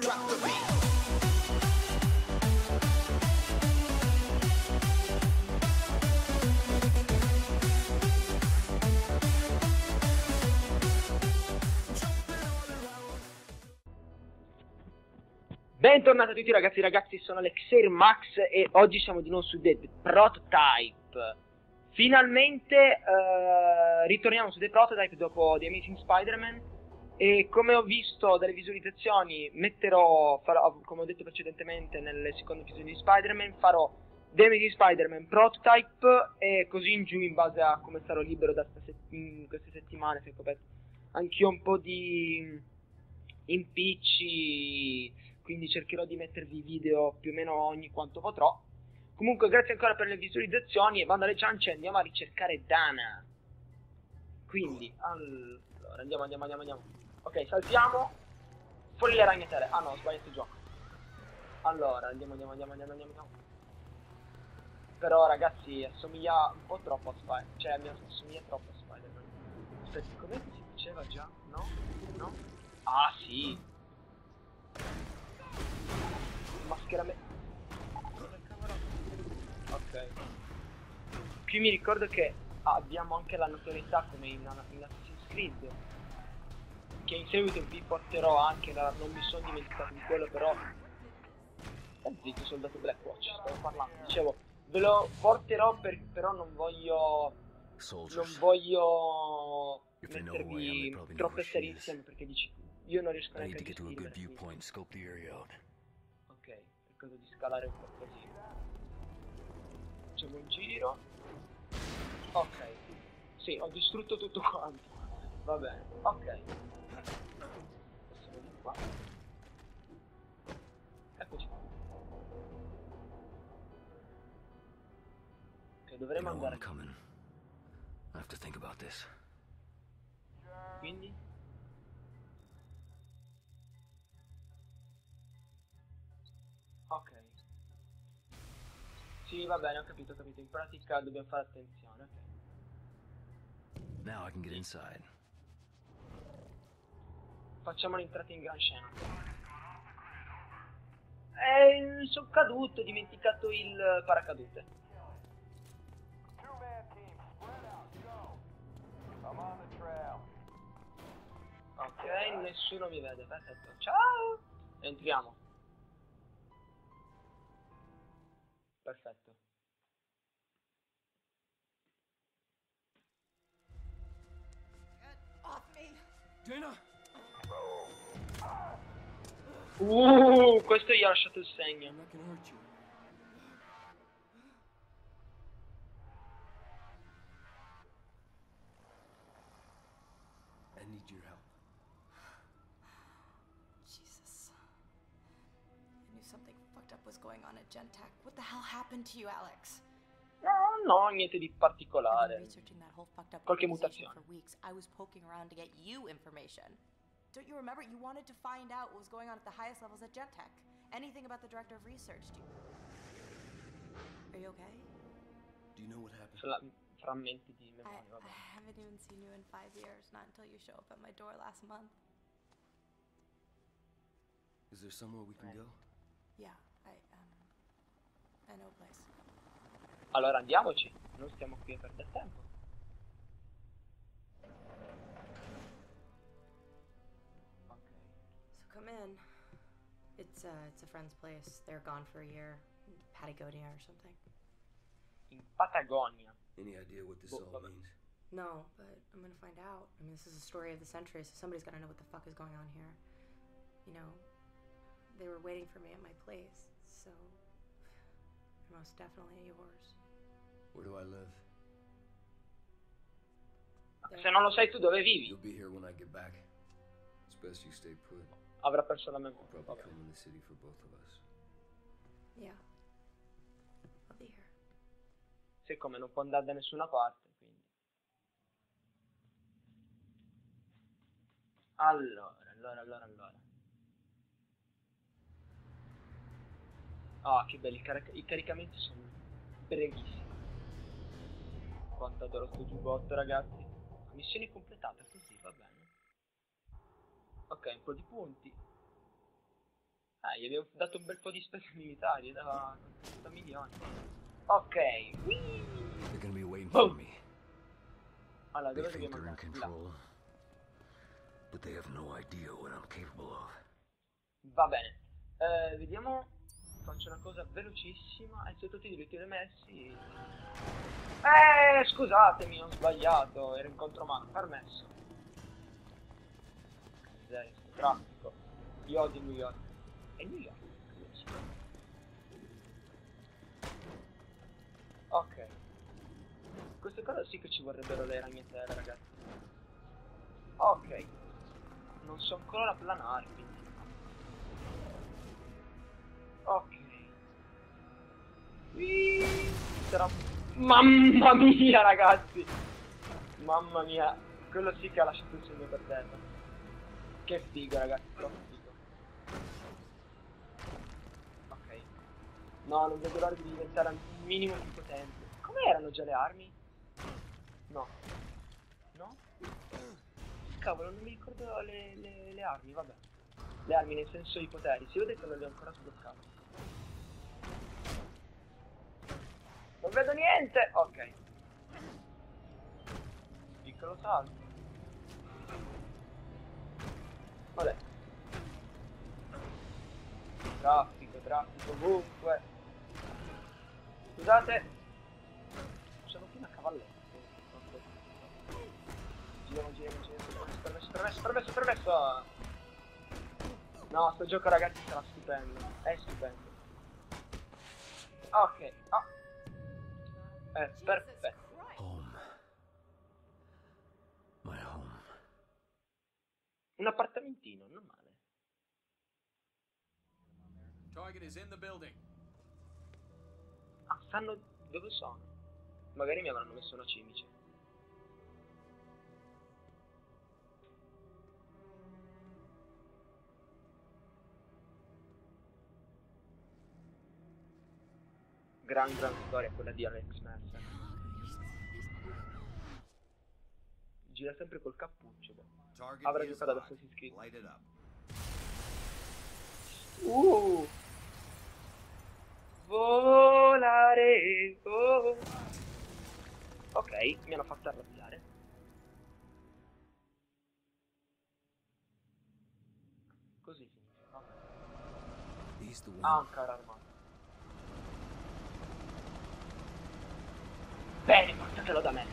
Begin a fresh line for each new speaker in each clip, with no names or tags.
Drop the beat. Bentornati a tutti ragazzi, sono Alexair Max e oggi siamo di nuovo su The Prototype. Finalmente ritorniamo su The Prototype dopo The Amazing Spider-Man e come ho visto dalle visualizzazioni farò, come ho detto precedentemente nel secondo episodio di Spider-Man, farò The Amazing Spider-Man Prototype e così in giù in base a come sarò libero da in queste settimane, se ho coperto anch'io un po' di impicci, quindi cercherò di mettervi video più o meno ogni quanto potrò. Comunque grazie ancora per le visualizzazioni e bando alle ciance, andiamo a ricercare Dana. Quindi allora andiamo. Ok, saltiamo fuori le ragnatele. Ah no, ho sbagliato il gioco. Allora andiamo. Però ragazzi assomiglia un po' troppo a Spider-Man, cioè mi assomiglia troppo a Spider-Man. Aspetta, com'è che si diceva già? No? Ah sì, mascheramento. Ok. Qui mi ricordo che abbiamo anche la notorietà come in Assassin's Creed, che in seguito vi porterò anche non mi sono dimenticato di quello, però zitto soldato Blackwatch, stavo parlando, dicevo ve lo porterò però non voglio mettervi troppe serie insieme, perché dici io non riesco neanche a gestirmi. Ok, cerco di scalare un po' così. Facciamo un giro. Ok. Sì, ho distrutto tutto quanto. Va bene, ok. Passiamo di qua. Eccoci qua. Ok, dovremmo andare. Quindi? Ok. Sì, va bene, ho capito. In pratica dobbiamo fare attenzione, ok.
Now I can get inside.
Facciamo l'entrata in gran scena. Sono caduto, ho dimenticato il paracadute. Ok, nessuno mi vede, perfetto. Ciao! Entriamo. Perfetto.
Dana!
Questo gli ha lasciato il segno.
I'm not gonna hurt you. I need your help.
Jesus. I knew something fucked up was going on at Gentech. What the hell happened to you, Alex?
No, niente di
I've been
particolare.
researching that whole fucked up
Qualche
organization
mutazione.
for weeks. I was poking around to get you information. Don't you remember? You wanted to find out what was going on at the highest levels at Gentech. Anything about the director of research. Are you okay?
Do you know what happened?
Frammenti di
I
memoria, vabbè.
haven't even seen you in 5 years, not until you show up at my door last month.
Is there somewhere we can go?
Yeah, I know a place.
Allora andiamoci, non stiamo qui a perdere tempo. Ok.
So come in. It's a friend's place. They're gone for a year. Patagonia or something.
In Patagonia.
Any idea what this all means?
No, but I'm gonna find out. I mean, this is a story of the century, so somebody's gotta know what the fuck is going on here. You know, they were waiting for me at my place, so they're most definitely yours.
Where do I live?
Se non lo sai tu dove vivi?
You'll be here when I get back. It's best you stay put.
Avrà perso la memoria.
I'll probably
Vabbè.
come in the city for both of us.
Yeah, I'll be here.
Siccome non può andare da nessuna parte, quindi. Allora. Ah, che belli, i caricamenti sono brevissimi. Quanto adoro sto giubbotto, ragazzi. Missione completata, così, va bene. Ok, un po' di punti. Gli abbiamo dato un bel po' di spese militari da milioni. Ok.
They're gonna be waiting
Oh.
for me.
Allora,
They
dove
think
dobbiamo
they're in
andare? Là.
control, but they have no idea what I'm capable of.
Va bene. Vediamo. Faccio una cosa velocissima. E se tutti i diritti messi. Scusatemi, ho sbagliato. Ero in contromano. Permesso. Miseria, sto traffico. Io odio New York. È New York. Ok. Queste cose sì che ci vorrebbero le ragnatele, ragazzi. Ok. Non so ancora planare, quindi. Ok. Sarà... Mamma mia, ragazzi. Mamma mia. Quello sì che ha lasciato il segno per terra. Che figo, ragazzi, troppo figo. Ok. No, non vedo l'ora di diventare al minimo più potente. Come erano già le armi? No. No? Cavolo, non mi ricordo le armi, vabbè. Le armi nel senso i poteri. Si vede che non li ho ancora sbloccati. Non vedo niente! Ok. Piccolo salto. Vabbè. Traffico ovunque. Scusate. Sono qui una cavalletta. Giriamo. Permesso. No, sto gioco, ragazzi, sarà stupendo. È stupendo. Ok. Perfetto.
Home. My home.
Un appartamentino, non male.
Target is in the building.
Sanno dove sono. Magari mi avranno messo una cimice. Gran storia quella di Alex Mercer. Gira sempre col cappuccio.
Target
Avrà
is
giocato ad
hot.
Assassin's Creed.
Light it up.
Volare. Oh. Ok, mi hanno fatto arrabbiare. Così finisce.
He's the one.
Un carro armato. Bene, portatelo da me.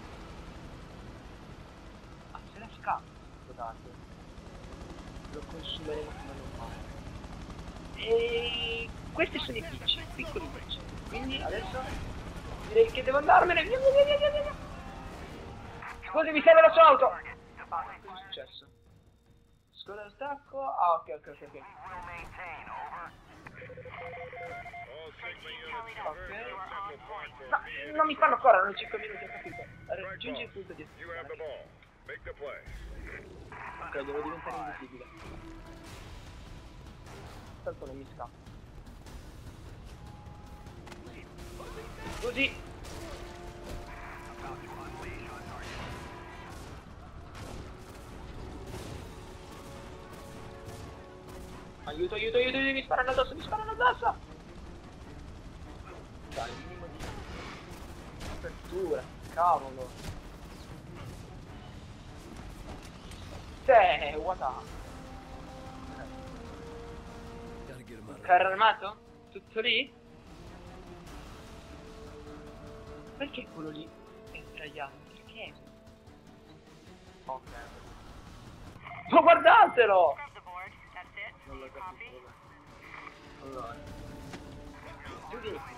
Se la scappa, scusate. Lo consumeremo come normale. E questi sono i picci, piccoli picci. Quindi adesso direi che devo andarmene. Via. Scusi, mi serve la sua auto. Cosa è successo? Scusa lo stacco. Ok. No, non mi fanno correre, non 5 minuti, ho capito. Raggiungi il punto di esplosione. Ok, devo diventare invisibile. Tanto non mi scappo. Così. Aiuto, mi sparano addosso. Dai, minimo di apertura, cavolo. What up?
Gotta get him out of
Carro armato? Tutto lì? Perché quello lì è sdraiato? Perché? Ok. Ma guardatelo! Non l'ho capito. Allora. Tu vieni qui.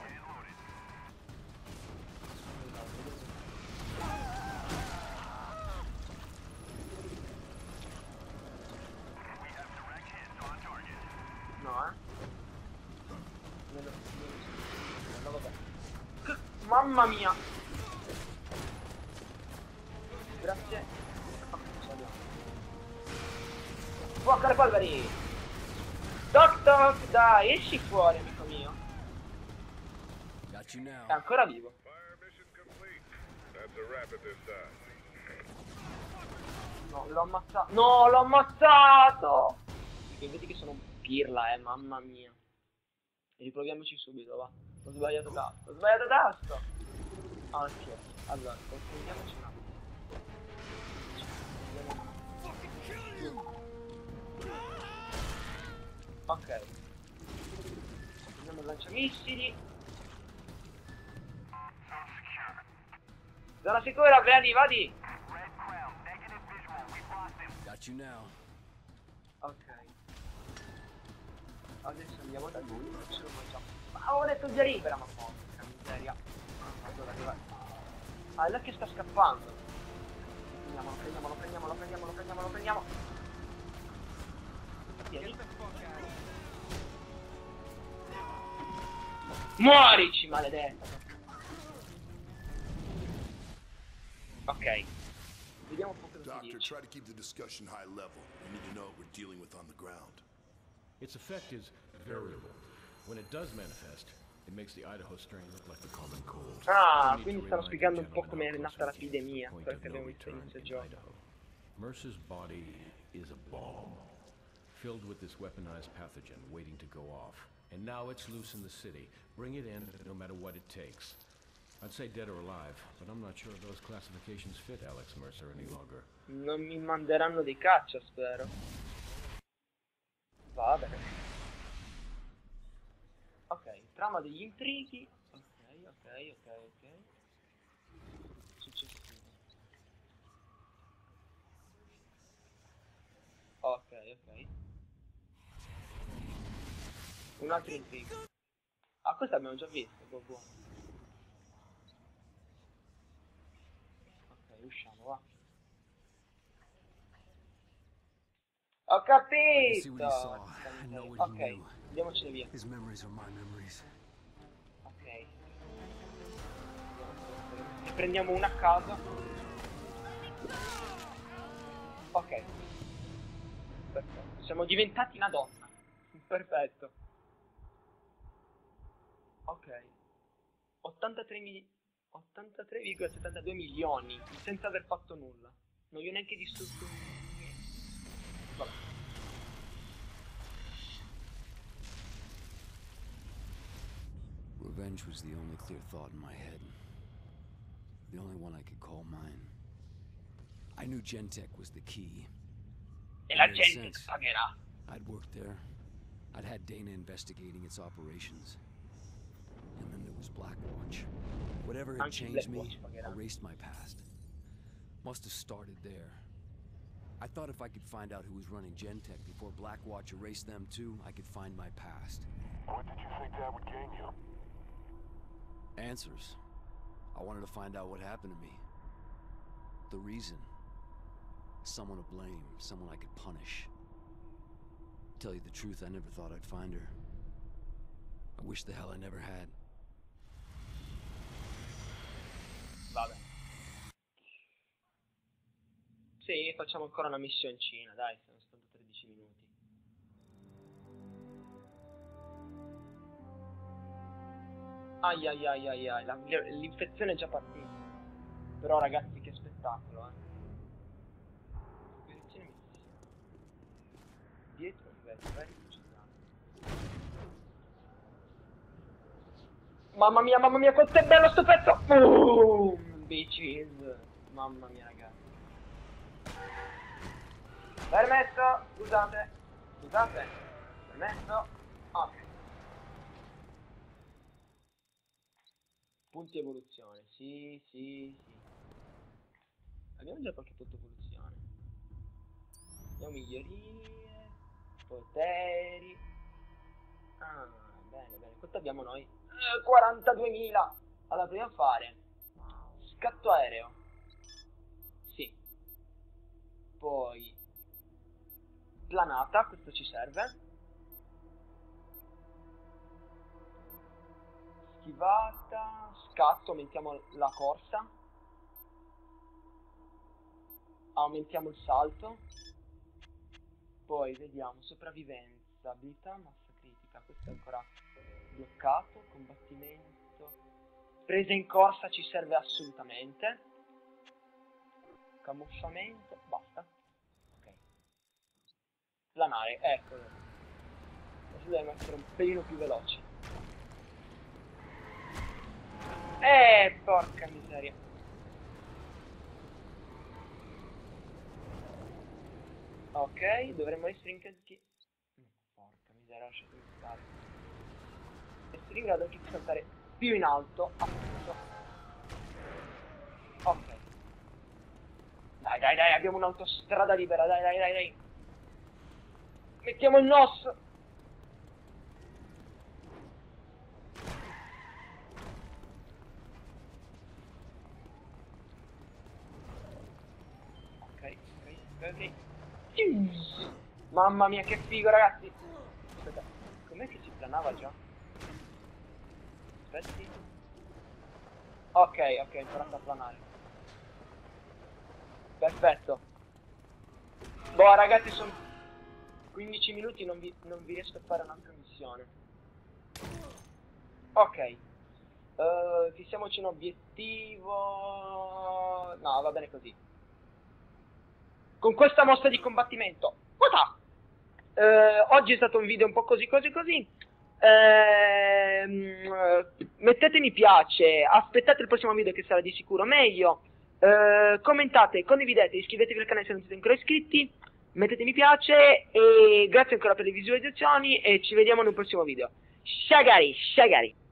No, no, vabbè. Mamma mia! Grazie. Fuoco alle polveri! Toc, dai, esci fuori, amico mio.
Got you now.
È ancora vivo. No, l'ho ammazzato. No, l'ho ammazzato! Perché vedi che sono pirla, mamma mia. Riproviamoci subito, va. Ho sbagliato tasto, ho sbagliato tasto! Ok, allora, confondiamoci un attimo. Ok. Prendiamo il lanciamissili. Zona sicura, vadi!
Got you now.
Ok. Adesso andiamo da lui, ce lo mangiamo. Ma ho detto via libera, ma porca miseria. Allora, arriva. Ah, è là che sta scappando. Prendiamolo. Vieni. Muorici, maledetto. Ok. Vediamo un po' cosa si
Doctor,
dice.
try to keep the discussion high level. We need to know what we're dealing with on the ground.
Its effect is variable. When it does manifest, it makes the Idaho strain look like the common cold.
Ah, quindi stanno spiegando un po' come è nata l'epidemia, quello che abbiamo visto all'inizio del gioco.
Mercer's body is a bomb, filled with this weaponized pathogen waiting to go off. And now it's loose in the city. Bring it in, no matter what it takes. I'd say dead or alive, but I'm not sure those classifications fit Alex Mercer any longer.
Non mi manderanno di caccia, spero. Vabbè. Ok, trama degli intrighi. Ok. Successivo. Ok. Un altro intrigo. Ah, questo abbiamo già visto, buono. Ok, usciamo, va. Ho capito! Ok, andiamocene via.
His memories are my memories.
Ok. Ne prendiamo una a caso. Ok. Perfetto. Siamo diventati una donna. Perfetto. Ok. 83,72 milioni senza aver fatto nulla. Non gli ho neanche distrutto niente. Vabbè.
Revenge was the only clear thought in my head. The only one I could call mine. I knew Gentech was the key.
E la
Made
gente
sense.
pagherà.
I'd worked there. I'd had Dana investigating its operations. And then there was Blackwatch. Whatever had
Anche
changed me
Blackwatch pagherà.
erased my past. Must have started there. I thought if I could find out who was running Gentech before Blackwatch erased them too, I could find my past.
What did you think that would gain you?
Answers. I wanted to find out what happened to me. The reason. Someone to blame, someone I could punish. Tell you the truth, I never thought I'd find her. I wish the hell I never had.
Vabbè. Sì, facciamo ancora una missioncina, dai, sono stato 13 minuti. Ai, l'infezione è già partita. Però ragazzi, che spettacolo, Direzione missile. Dietro invece, vai rifuciliamo. Mamma mia, quanto è bello sto pezzo! Boom! Bitches! Mamma mia, ragazzi. Permesso, scusate. Permesso. Ok. Punti evoluzione, sì. Abbiamo già qualche punto evoluzione. Abbiamo migliorie, poteri. Ah, bene. Quanto abbiamo noi? 42.000. Allora, proviamo a fare scatto aereo. Sì. Poi planata, questo ci serve. Schivata, scatto, aumentiamo la corsa. Aumentiamo il salto. Poi vediamo sopravvivenza, abilità, massa critica. Questo è ancora bloccato. Combattimento. Presa in corsa ci serve assolutamente. Camuffamento, basta. Ok. Planare, eccolo. ragazzi, dobbiamo essere un pelino più veloci. Porca miseria. Ok, dovremmo essere in grado di... Porca miseria, lasciatemi stare. Essere in grado anche di saltare più in alto, appunto. Ok. Dai, abbiamo un'autostrada libera, dai. Mettiamo il NOS. Ok. Mamma mia, che figo, ragazzi. Aspetta, com'è che si planava già? Aspetti. Ok, ho imparato a planare. Perfetto. Boh, ragazzi, sono 15 minuti, non vi riesco a fare un'altra missione. Ok. Fissiamoci un obiettivo... No, va bene così. Con questa mossa di combattimento. Oggi è stato un video un po' così. Mettete mi piace, aspettate il prossimo video che sarà di sicuro meglio. Commentate, condividete, iscrivetevi al canale se non siete ancora iscritti. Mettete mi piace e grazie ancora per le visualizzazioni e ci vediamo nel prossimo video. Shagari.